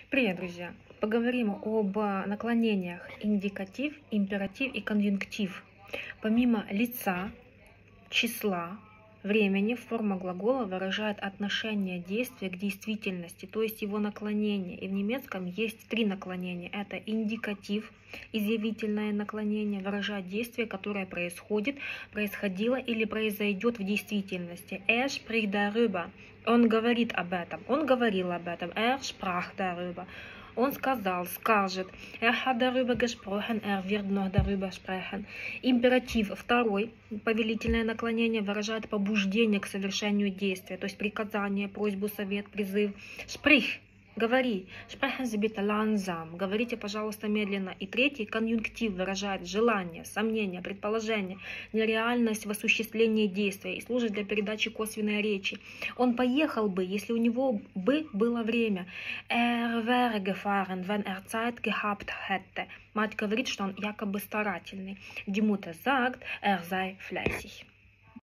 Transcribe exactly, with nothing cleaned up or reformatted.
Привет, друзья! Поговорим об наклонениях индикатив, императив и конъюнктив. Помимо лица, числа, времени, форма глагола выражает отношение действия к действительности, то есть его наклонение. И в немецком есть три наклонения. Это индикатив, изъявительное наклонение, выражает действие, которое происходит, происходило или произойдет в действительности. Er spricht darüber. Он говорит об этом. Он говорил об этом. Er sprach darüber. Он сказал, скажет. Er hat darüber gesprochen, er wird noch darüber sprechen. Императив второй, повелительное наклонение, выражает побуждение к совершению действия, то есть приказание, просьбу, совет, призыв. Sprich, говори. Sprechen Sie bitte langsam. Говорите, пожалуйста, медленно. И третий, конъюнктив, выражает желание, сомнение, предположение, нереальность в осуществлении действия и служит для передачи косвенной речи. Он поехал бы, если у него бы было время. Er wäre gefahren, wenn er Zeit gehabt hätte. Мать говорит, что он якобы старательный. Die Mutter sagt, er sei fleißig.